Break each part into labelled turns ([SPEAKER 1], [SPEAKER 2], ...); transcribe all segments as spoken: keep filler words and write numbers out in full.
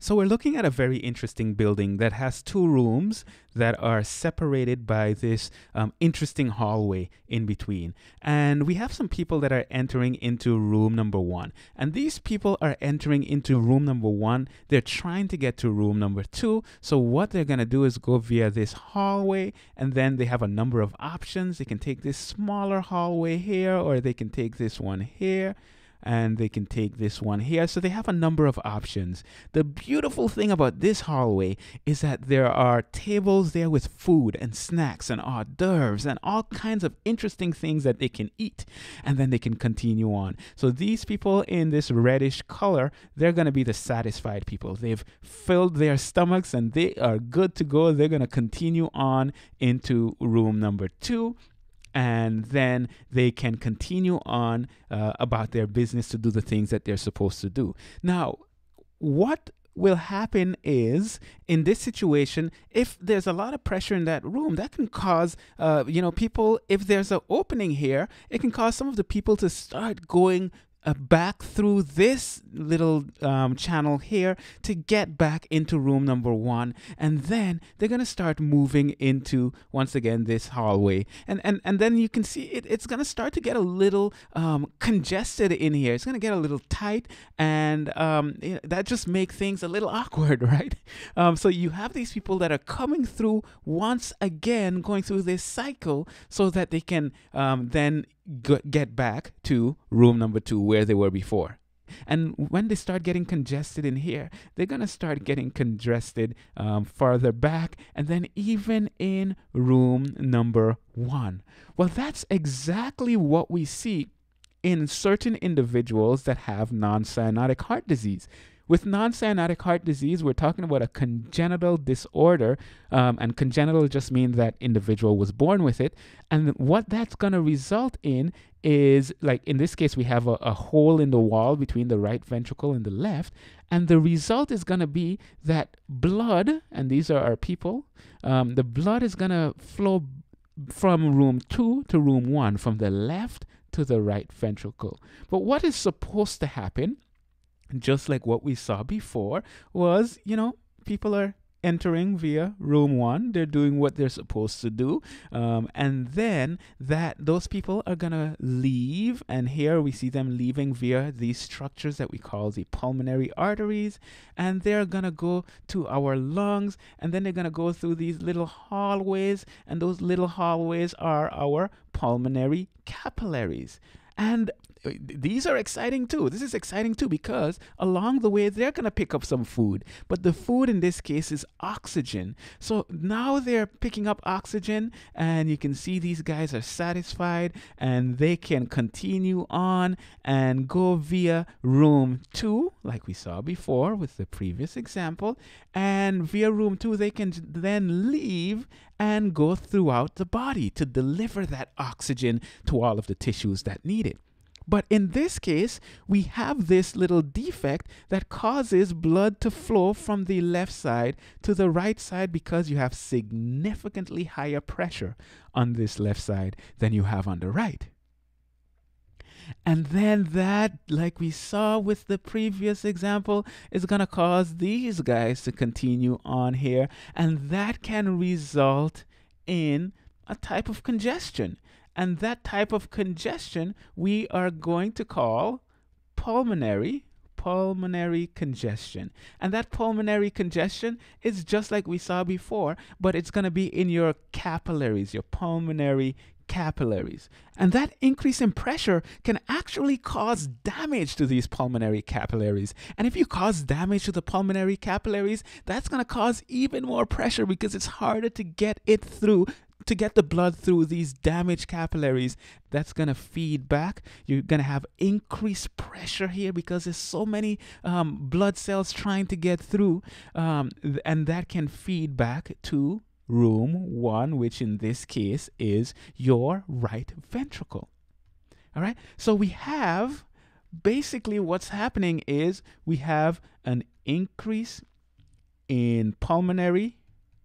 [SPEAKER 1] So we're looking at a very interesting building that has two rooms that are separated by this um, interesting hallway in between. And we have some people that are entering into room number one. And these people are entering into room number one. They're trying to get to room number two. So what they're going to do is go via this hallway, and then they have a number of options. They can take this smaller hallway here, or they can take this one here, and they can take this one here. So they have a number of options. The beautiful thing about this hallway is that there are tables there with food and snacks and hors d'oeuvres and all kinds of interesting things that they can eat, and then they can continue on. So these people in this reddish color, they're going to be the satisfied people. They've filled their stomachs and they are good to go. They're going to continue on into room number two. And then they can continue on uh, about their business to do the things that they're supposed to do. Now, what will happen is, in this situation, if there's a lot of pressure in that room, that can cause, uh, you know, people, if there's an opening here, it can cause some of the people to start going Uh, back through this little um, channel here to get back into room number one, and then they're going to start moving into, once again, this hallway, and and and then you can see it, it's going to start to get a little um, congested in here. It's going to get a little tight, and um, you know, that just makes things a little awkward, right? Um, so you have these people that are coming through once again, going through this cycle so that they can um, then get back to room number two where they were before. And when they start getting congested in here, they're going to start getting congested um, farther back, and then even in room number one. Well, that's exactly what we see in certain individuals that have non-cyanotic heart disease. With non-cyanotic heart disease, we're talking about a congenital disorder, um, and congenital just means that individual was born with it. And what that's going to result in is, like in this case, we have a, a hole in the wall between the right ventricle and the left. And the result is going to be that blood, and these are our people, um, the blood is going to flow from room two to room one, from the left to the right ventricle. But what is supposed to happen, just like what we saw before, was, you know, people are entering via room one. They're doing what they're supposed to do. Um, and then that those people are going to leave. And here we see them leaving via these structures that we call the pulmonary arteries. And they're going to go to our lungs. And then they're going to go through these little hallways. And those little hallways are our pulmonary capillaries. And these are exciting too. This is exciting too because along the way they're going to pick up some food, but the food in this case is oxygen. So now they're picking up oxygen, and you can see these guys are satisfied, and they can continue on and go via room two, like we saw before with the previous example, and via room two they can then leave and go throughout the body to deliver that oxygen to all of the tissues that need it. But in this case, we have this little defect that causes blood to flow from the left side to the right side because you have significantly higher pressure on this left side than you have on the right. And then that, like we saw with the previous example, is going to cause these guys to continue on here, and that can result in a type of congestion. And that type of congestion we are going to call pulmonary, pulmonary congestion. And that pulmonary congestion is just like we saw before, but it's going to be in your capillaries, your pulmonary capillaries. And that increase in pressure can actually cause damage to these pulmonary capillaries. And if you cause damage to the pulmonary capillaries, that's going to cause even more pressure because it's harder to get it through, to get the blood through these damaged capillaries. That's going to feed back. You're going to have increased pressure here because there's so many um, blood cells trying to get through, um, and that can feed back to room one, which in this case is your right ventricle. All right, so we have basically what's happening is we have an increase in pulmonary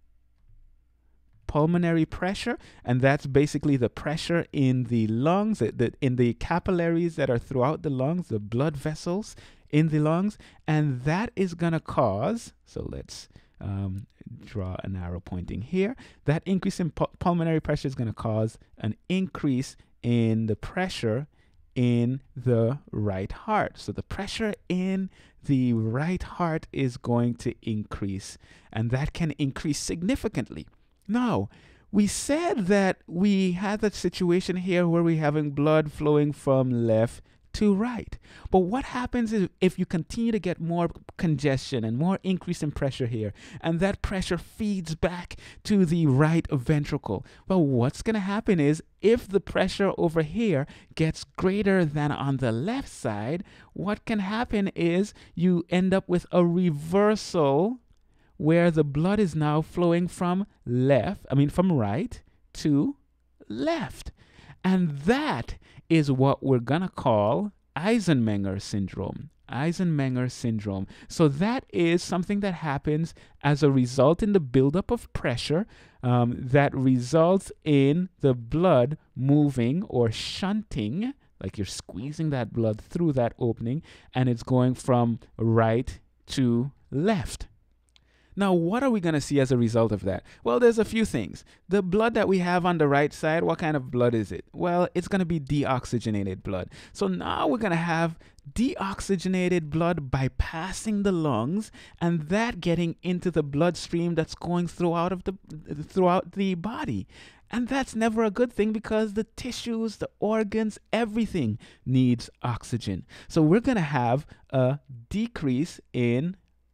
[SPEAKER 1] pulmonary pressure, and that's basically the pressure in the lungs, the, in the capillaries that are throughout the lungs, the blood vessels in the lungs, and that is going to cause, so let's um, draw an arrow pointing here, that increase in pu pulmonary pressure is going to cause an increase in the pressure in the right heart. So the pressure in the right heart is going to increase, and that can increase significantly. Now, we said that we had that situation here where we're having blood flowing from left to right. But what happens is if you continue to get more congestion and more increase in pressure here, and that pressure feeds back to the right ventricle, well, what's going to happen is if the pressure over here gets greater than on the left side, what can happen is you end up with a reversal where the blood is now flowing from left, I mean from right to left. And that is what we're going to call Eisenmenger syndrome. Eisenmenger syndrome. So that is something that happens as a result in the buildup of pressure um, that results in the blood moving or shunting, like you're squeezing that blood through that opening, and it's going from right to left. Now, what are we going to see as a result of that? Well, there's a few things. The blood that we have on the right side, what kind of blood is it? Well, it's going to be deoxygenated blood. So now we're going to have deoxygenated blood bypassing the lungs and that getting into the bloodstream that's going throughout of the throughout the body. And that's never a good thing because the tissues, the organs, everything needs oxygen. So we're going to have a decrease in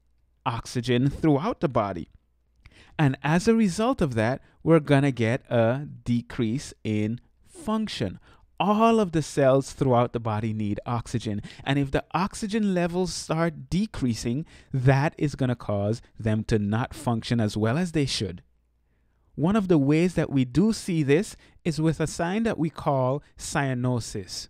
[SPEAKER 1] oxygen throughout the body. And as a result of that, we're going to get a decrease in function. All of the cells throughout the body need oxygen. And if the oxygen levels start decreasing, that is going to cause them to not function as well as they should. One of the ways that we do see this is with a sign that we call cyanosis.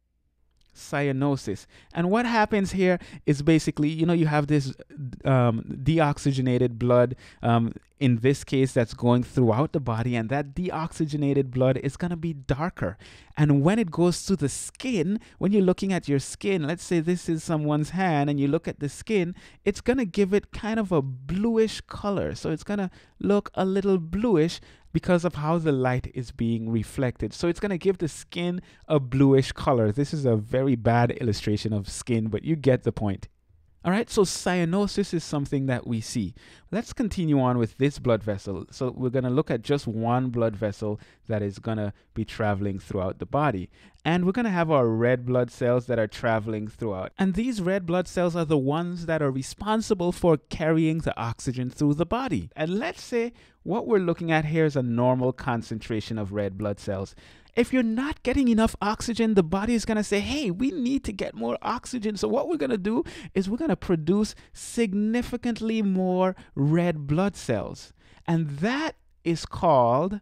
[SPEAKER 1] Cyanosis. And what happens here is basically, you know, you have this um, deoxygenated blood, um, in this case, that's going throughout the body, and that deoxygenated blood is going to be darker. And when it goes to the skin, when you're looking at your skin, let's say this is someone's hand and you look at the skin, it's going to give it kind of a bluish color. So it's going to look a little bluish because of how the light is being reflected. So it's going to give the skin a bluish color. This is a very bad illustration of skin, but you get the point. All right, so cyanosis is something that we see. Let's continue on with this blood vessel. So we're going to look at just one blood vessel that is going to be traveling throughout the body. And we're going to have our red blood cells that are traveling throughout. And these red blood cells are the ones that are responsible for carrying the oxygen through the body. And let's say what we're looking at here is a normal concentration of red blood cells. If you're not getting enough oxygen, the body is going to say, hey, we need to get more oxygen. So what we're going to do is we're going to produce significantly more red blood cells. And that is called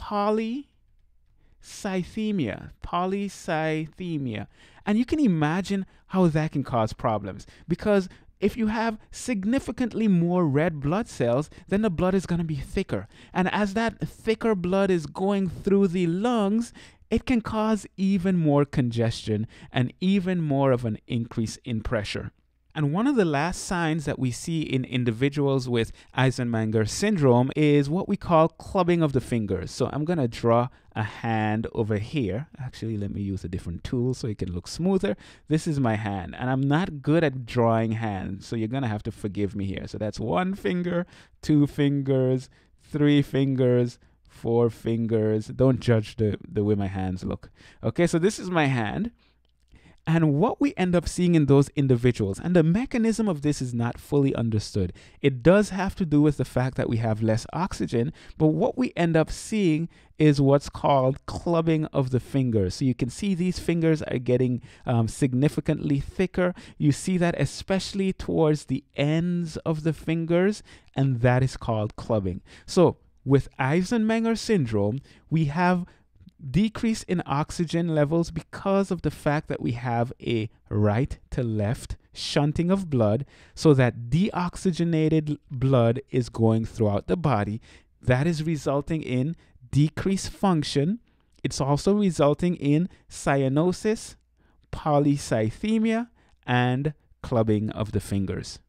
[SPEAKER 1] polycythemia. Polycythemia. And you can imagine how that can cause problems, because if you have significantly more red blood cells, then the blood is going to be thicker. And as that thicker blood is going through the lungs, it can cause even more congestion and even more of an increase in pressure. And one of the last signs that we see in individuals with Eisenmenger syndrome is what we call clubbing of the fingers. So I'm going to draw a hand over here. Actually, let me use a different tool so it can look smoother. This is my hand, and I'm not good at drawing hands, so you're going to have to forgive me here. So that's one finger, two fingers, three fingers, four fingers. Don't judge the, the way my hands look. Okay, so this is my hand. And what we end up seeing in those individuals, and the mechanism of this is not fully understood. It does have to do with the fact that we have less oxygen, but what we end up seeing is what's called clubbing of the fingers. So you can see these fingers are getting um, significantly thicker. You see that especially towards the ends of the fingers, and that is called clubbing. So with Eisenmenger syndrome, we have decrease in oxygen levels because of the fact that we have a right to left shunting of blood, so that deoxygenated blood is going throughout the body. That is resulting in decreased function. It's also resulting in cyanosis, polycythemia, and clubbing of the fingers.